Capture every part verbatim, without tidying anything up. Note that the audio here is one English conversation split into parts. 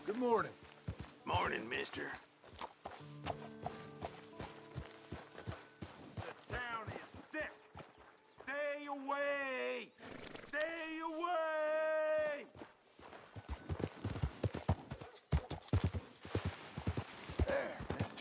Good morning. Morning, mister. The town is sick. Stay away! Stay away! There, mister.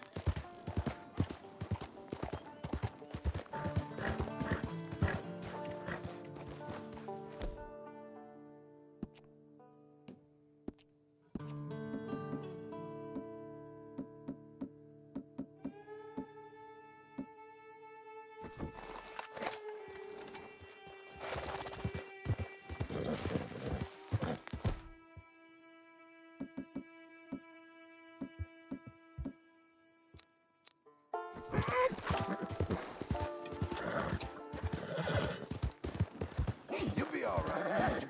You'll be all right, mister.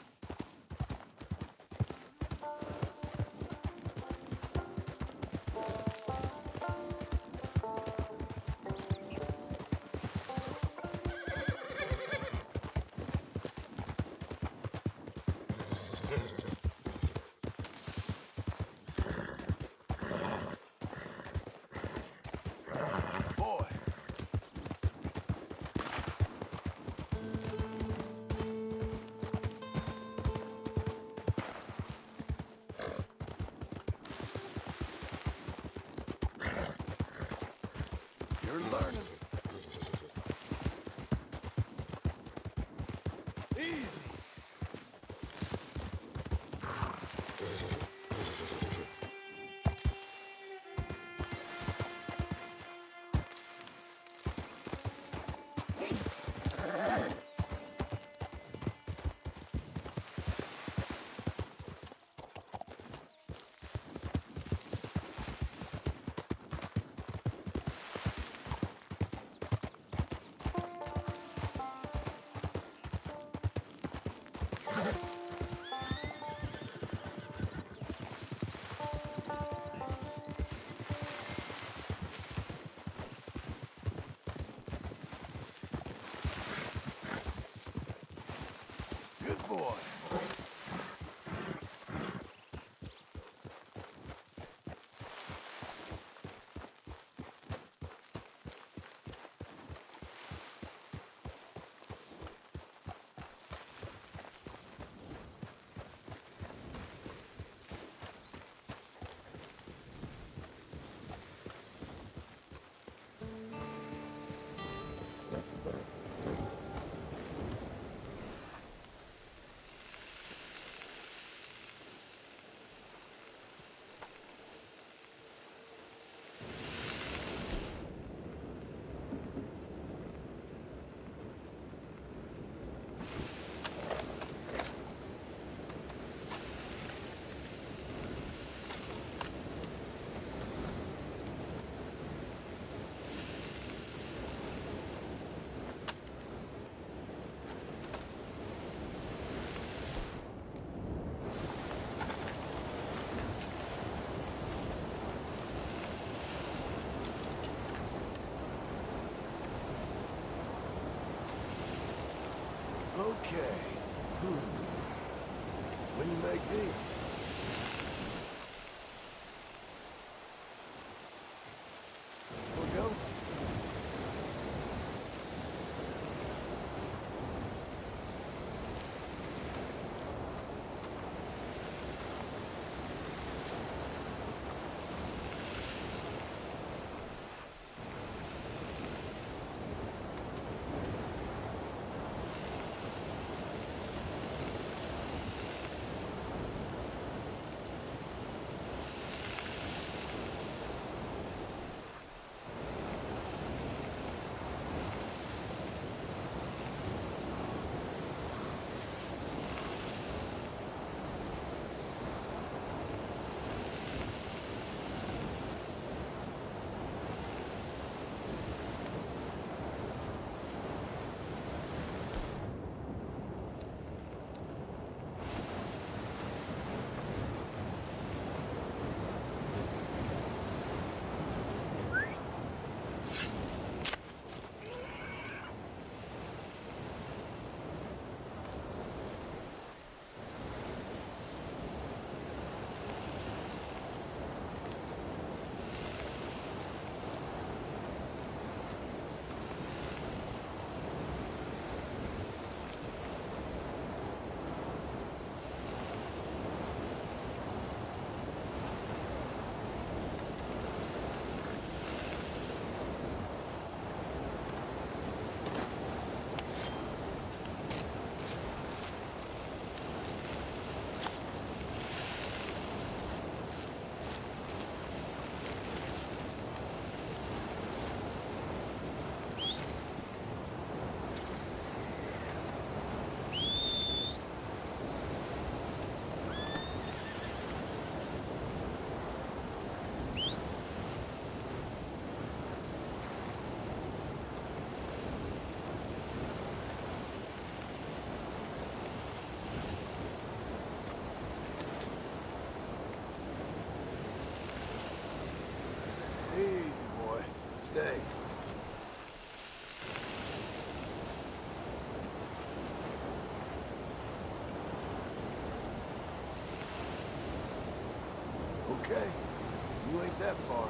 Boy. You're learning. Easy. Good boy. Okay. Hmm. When you make these? We'll go. Okay. You ain't that far.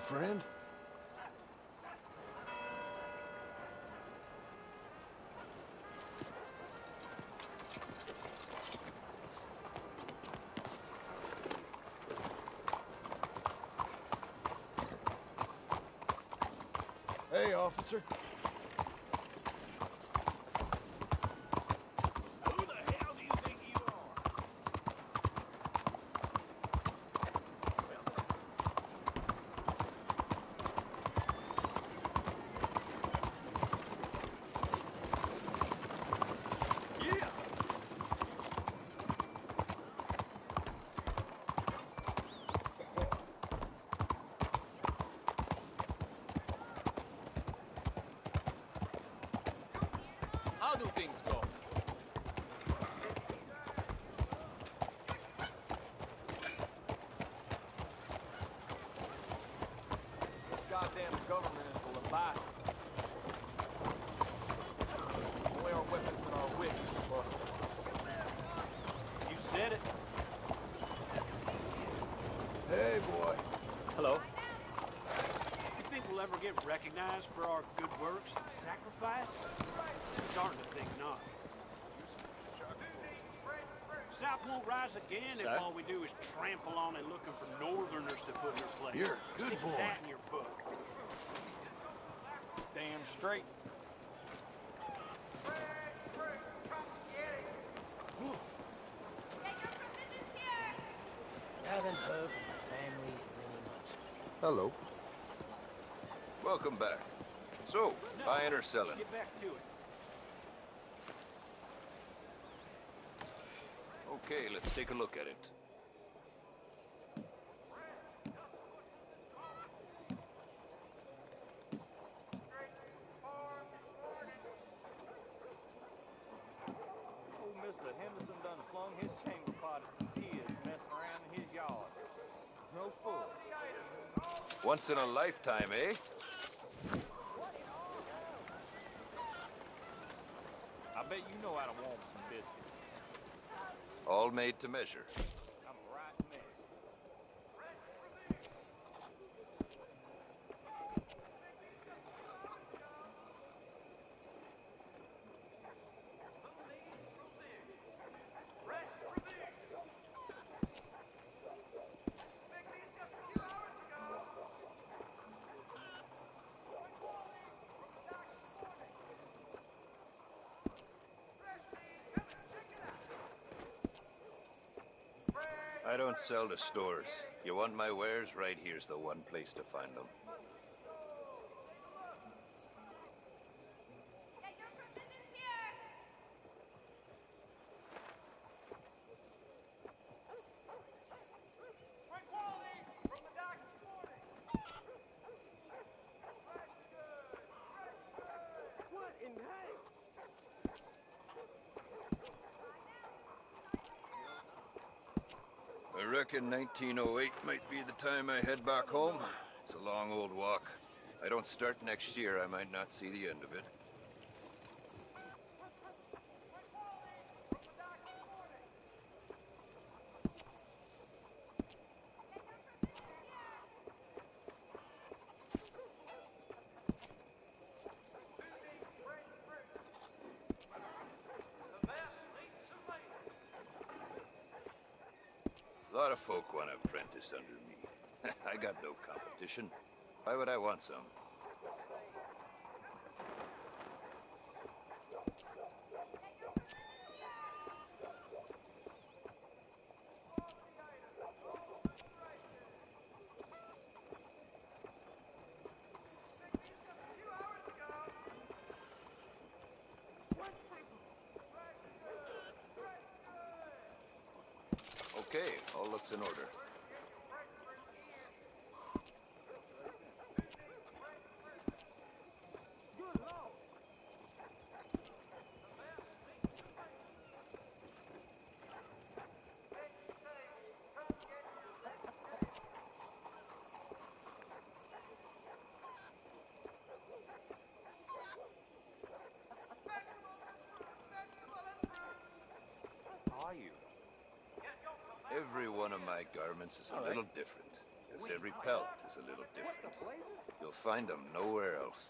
friend? Hey, officer. Who the hell do you think you are? Yeah! How do things go? Goddamn government is a lie. Only our weapons and our wits is busted. You said it. Hey, boy. Hello. You think we'll ever get recognized for our good works and sacrifice? Starting to think not. South won't rise again Sir? if all we do is trample on and looking for northerners to put in their place. You're a good Stick boy. that in your book. Damn straight. Haven't heard from my family in many months. Hello. Welcome back. So, buying or selling? Get back to it. Okay, let's take a look at it. Old Mister Henderson done flung his chamber pot at some kids messing around in his yard. No fool. Once in a lifetime, eh? I bet you know how to warm some biscuits. All made to measure. I'm a right mess. I don't sell to stores. You want my wares? Right here's the one place to find them. Get your provisions here! Quick quality from the dock this morning! What in hell? I reckon nineteen oh eight might be the time I head back home. It's a long old walk. I don't start next year, I might not see the end of it. A lot of folk want to apprentice under me. I got no competition. Why would I want some? Okay, all looks in order. How are you? Every one of my garments is a All right. little different. Because every pelt is a little different. You'll find them nowhere else.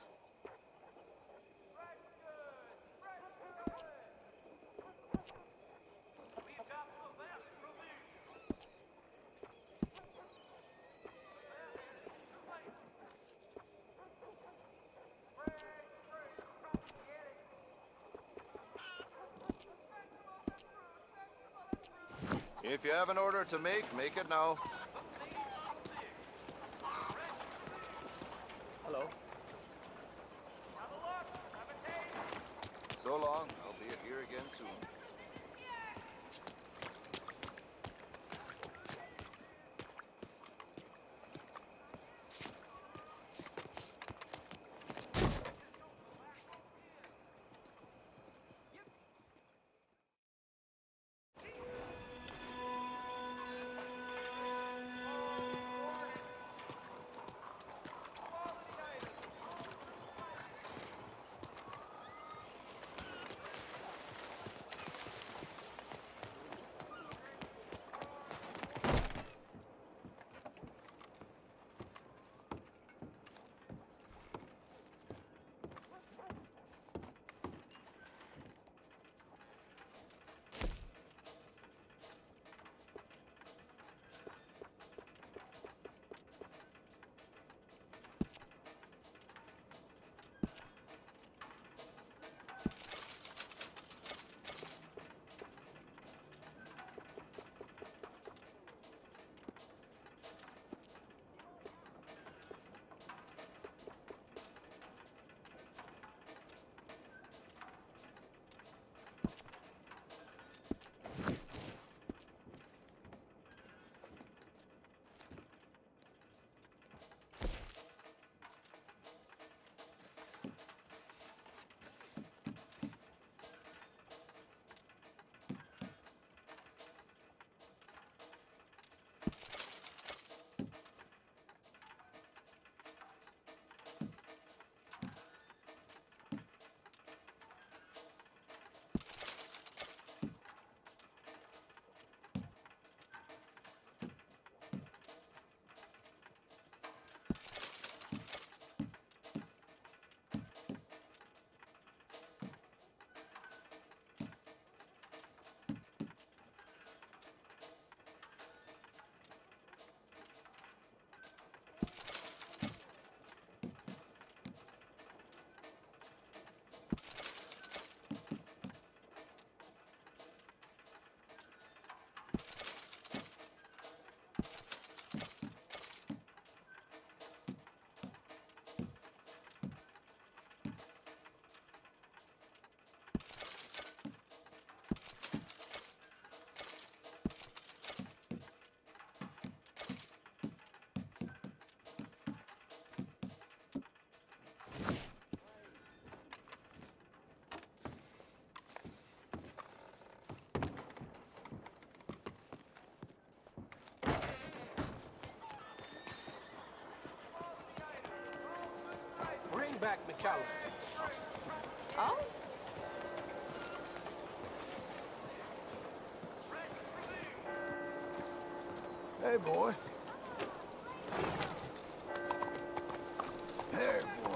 If you have an order to make, make it now. Hello. So long. I'll be here again soon. Bring back McAllister. Oh? Hey, boy. There, boy.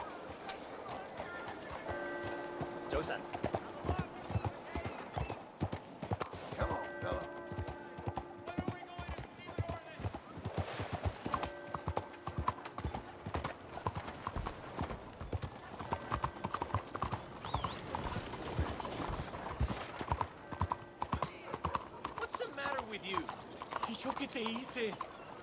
早晨。 Come on, fella. What's the matter with you? ¿Y yo qué te hice?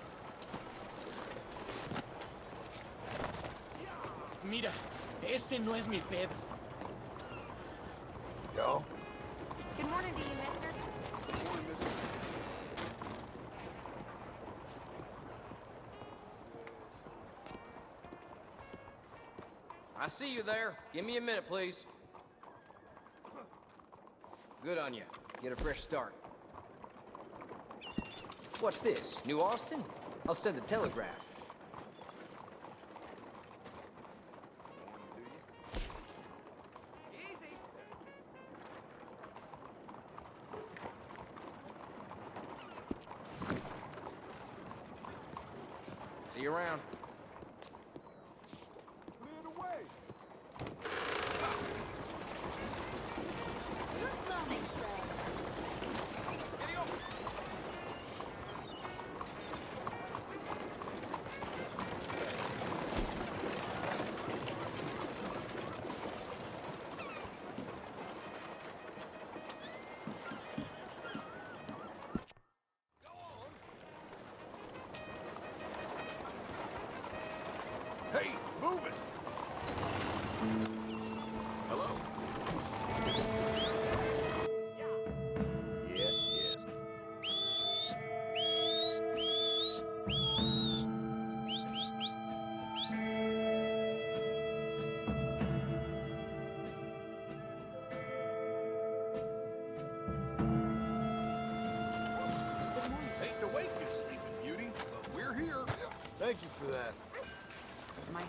Mira, este no es mi pedo. Yo. Good morning to you, mister. I see you there. Give me a minute, please. Good on you. Get a fresh start. What's this? New Austin? I'll send the telegraph. See you around. Clear the way. Good morning, sir. Getting over. Hey, move it. Hello? Yeah, yeah. Hate to wake you, Sleeping Beauty, but we're here. Thank you for that. My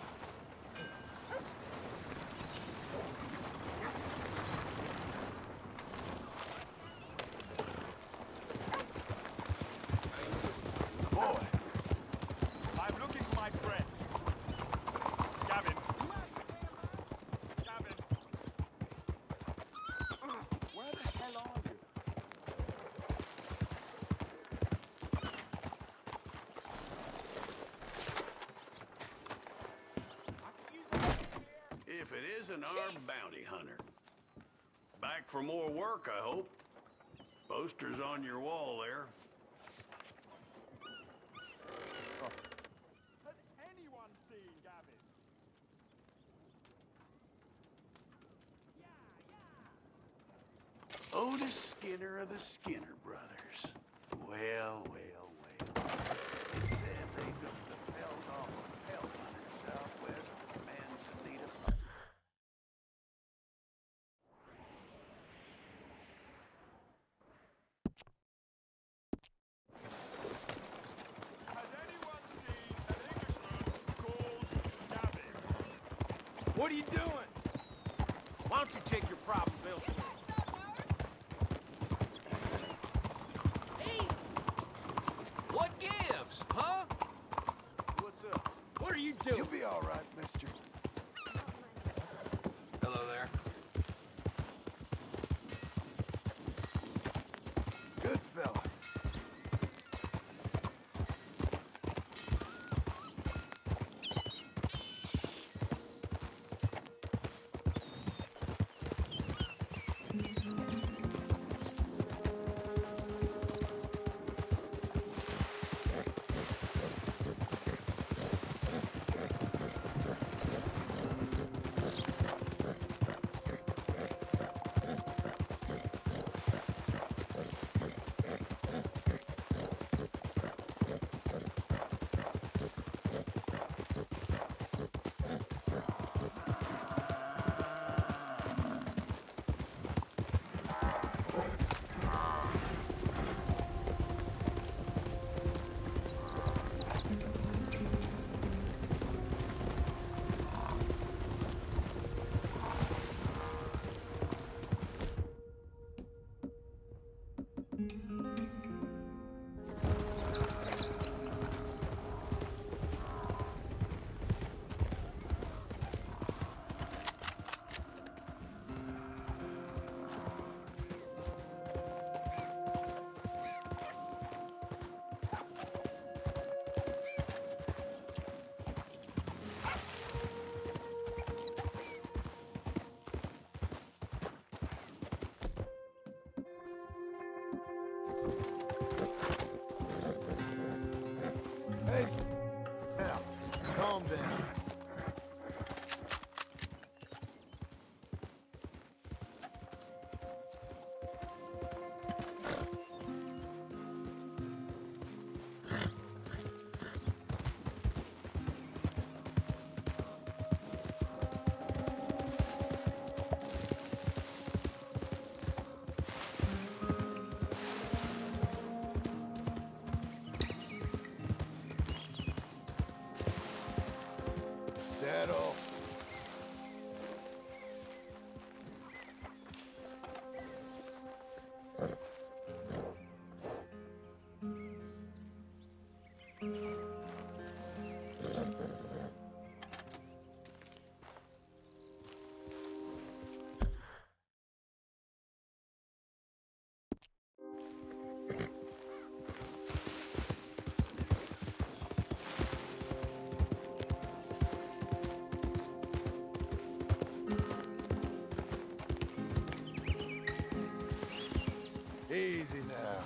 Boy, I'm looking for my friend. Gavin. Gavin. Where the hell are you? If it isn't our bounty hunter. Back for more work, I hope. Poster's on your wall there. Has anyone seen Gavin? Otis Skinner of the Skinner Brothers. Well, well, well. They said they took the pelt off a pelt hunter southwest of Manzanita. Has anyone seen an Englishman called Gavin? What are you doing? Why don't you take your problems elsewhere? What gives, huh? what's up? What are you doing? You'll be all right, mister. Hello there. Good fella. Easy now.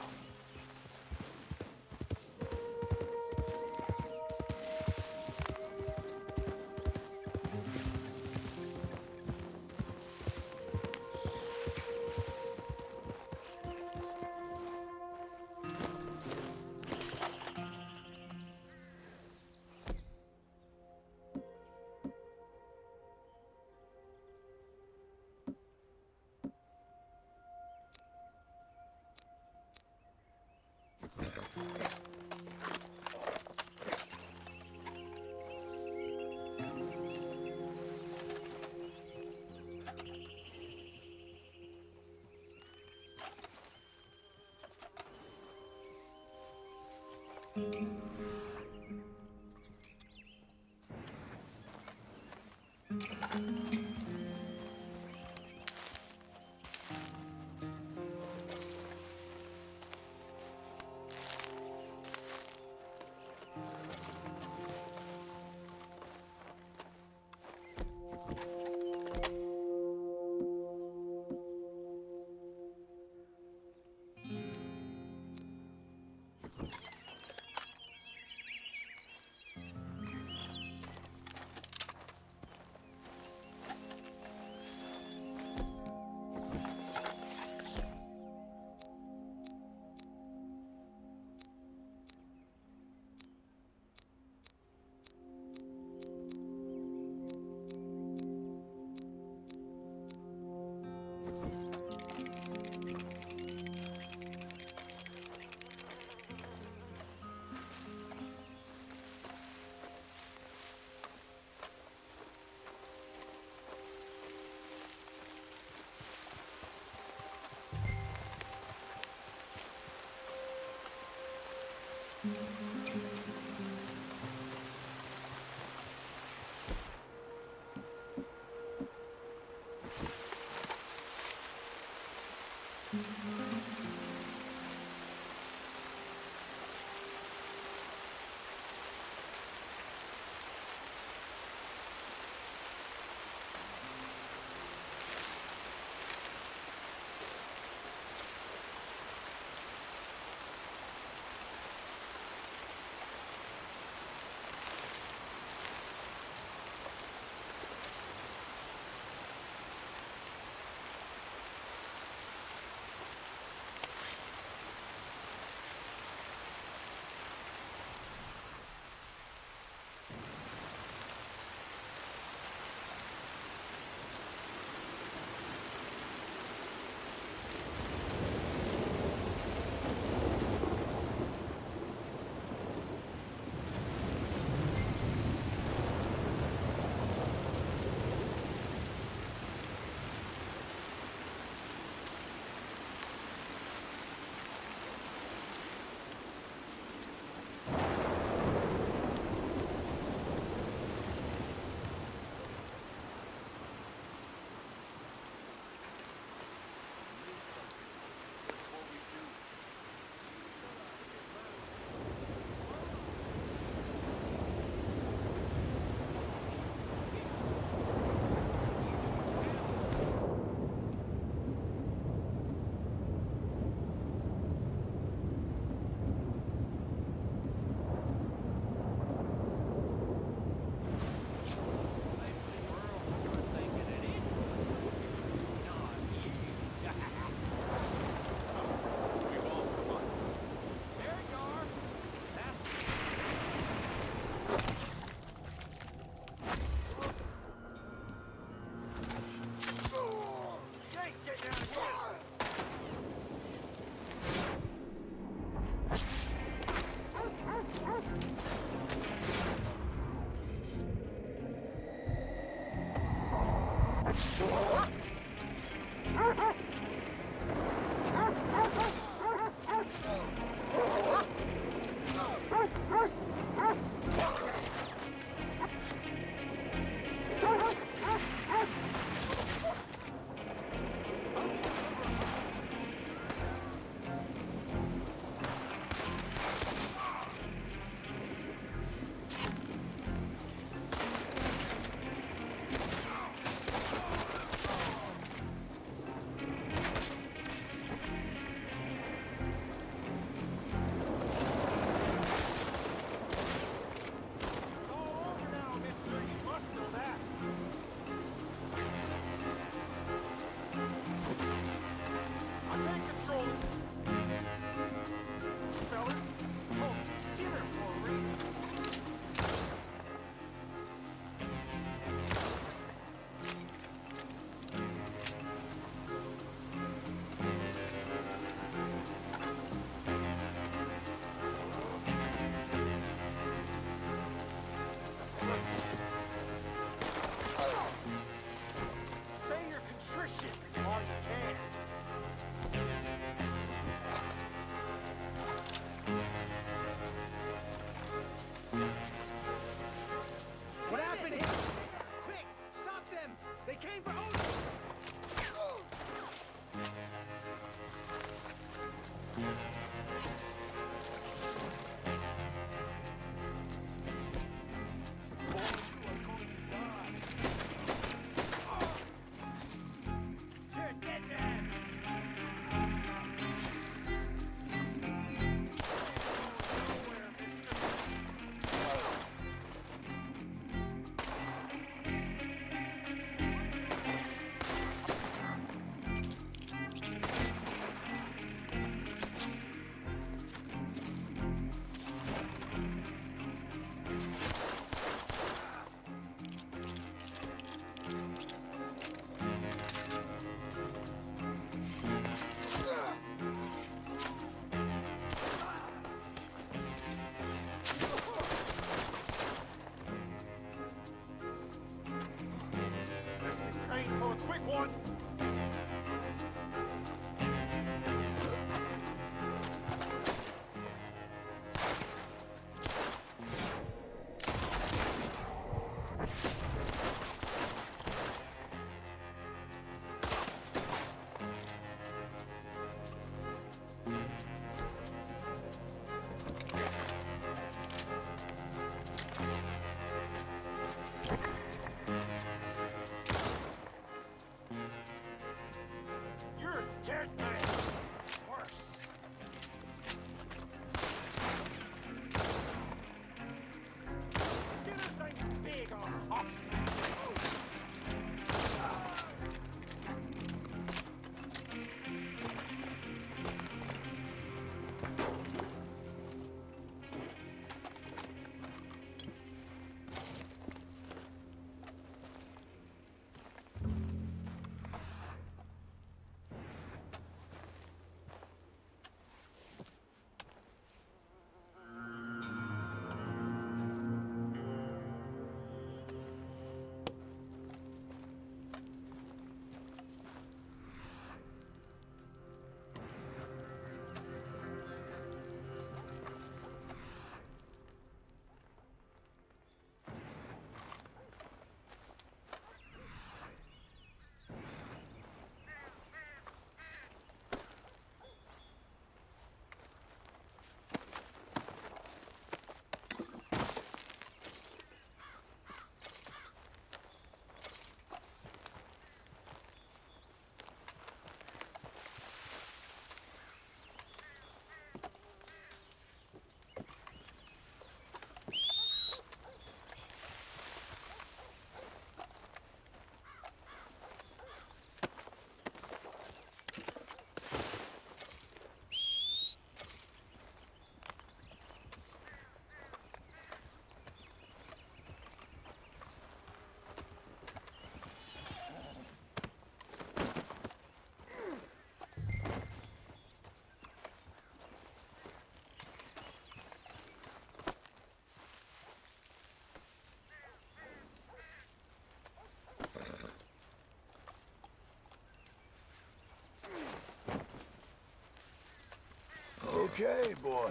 They came for Otis! For a quick one! Dead man! Worse! Skinner's ain't big on hostages. Okay, boy.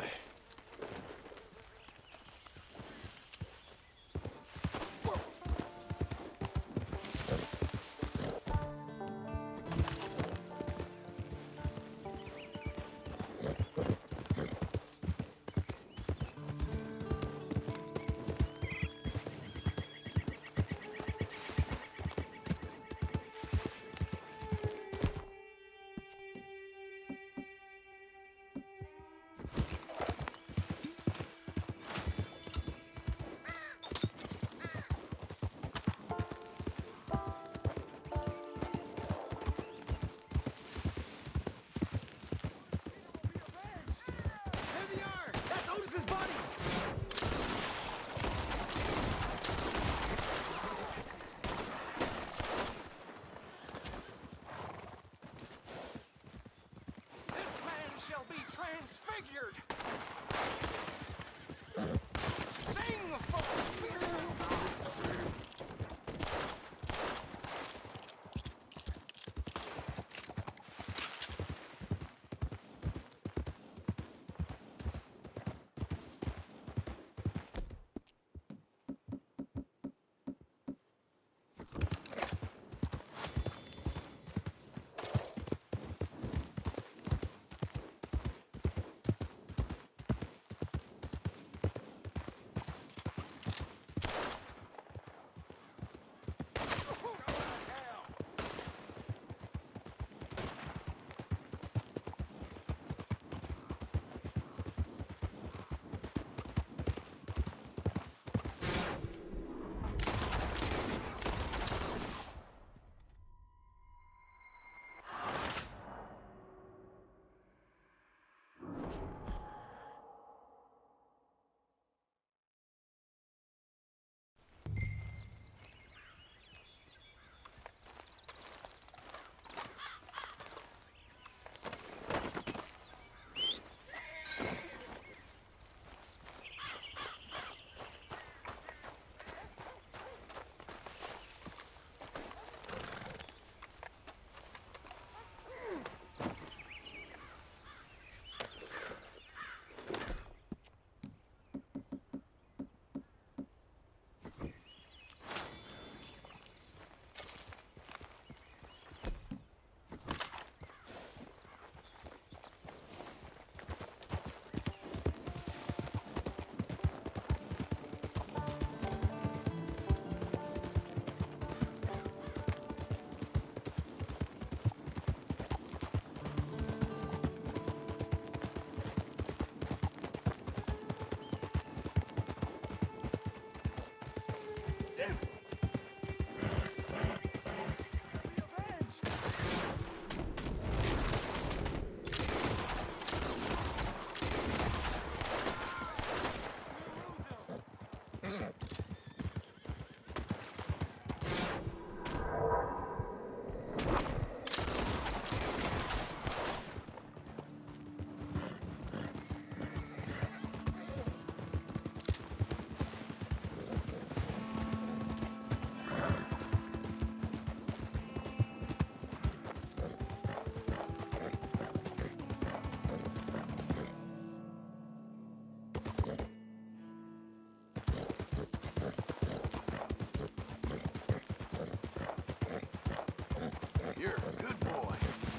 You're a good boy.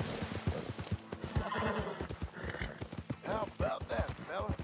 How about that, fella?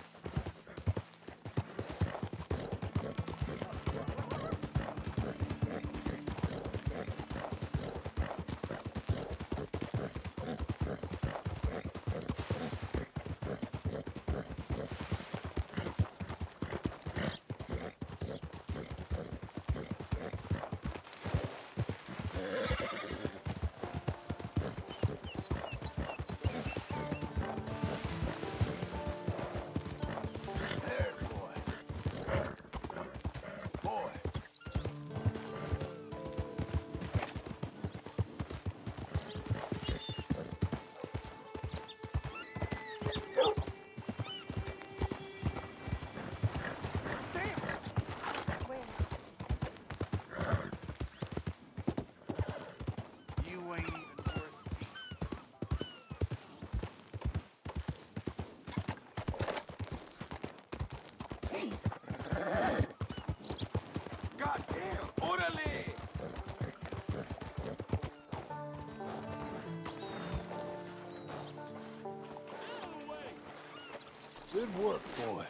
Good work, boy.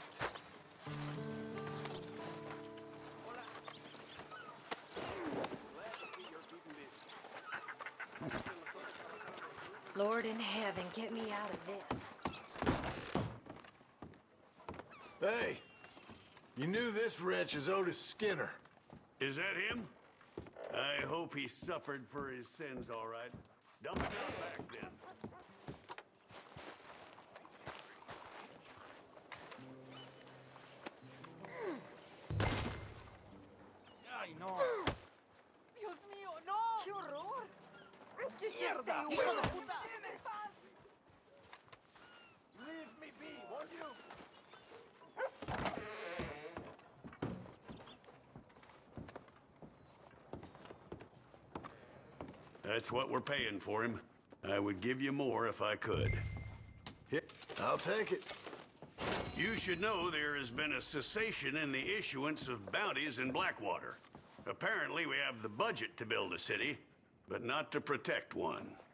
Lord in heaven, get me out of this. Hey, you knew this wretch is Otis Skinner. Is that him? I hope he suffered for his sins, all right. Dump him out back then. Ay, no. Dios mío, no. ¡Qué horror! ¡Mierda! ¡Hijo de puta! Leave me be, won't you? That's what we're paying for him. I would give you more if I could. Yeah, I'll take it. You should know there has been a cessation in the issuance of bounties in Blackwater. Apparently we have the budget to build a city, but not to protect one.